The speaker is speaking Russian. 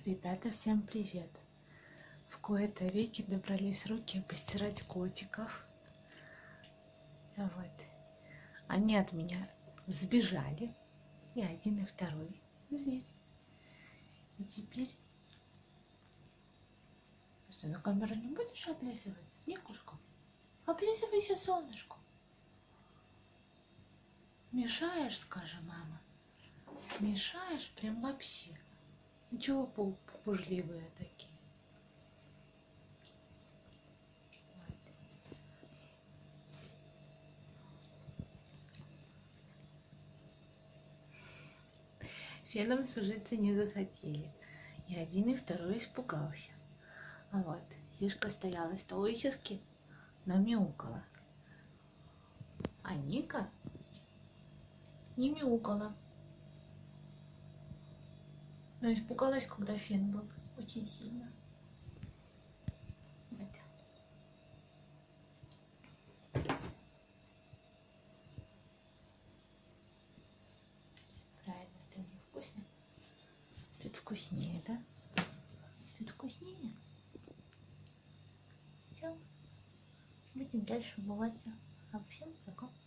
Ребята, всем привет! В кои-то веки добрались руки постирать котиков. Вот. Они от меня сбежали. И один, и второй зверь. И теперь... Что, на камеру не будешь облизывать? Никушка? Облизывайся, солнышко. Мешаешь, скажи, мама. Мешаешь прям вообще. Ничего пупужливые такие. Феном сужиться не захотели. И один, и второй испугался. А вот Зишка стояла стоически, но мяукала. А Ника не мяукала. Но испугалась, когда фен был очень сильно. Вот. Правильно, это невкусно. Тут вкуснее, да? Тут вкуснее. Все. Будем дальше умываться. А всем пока.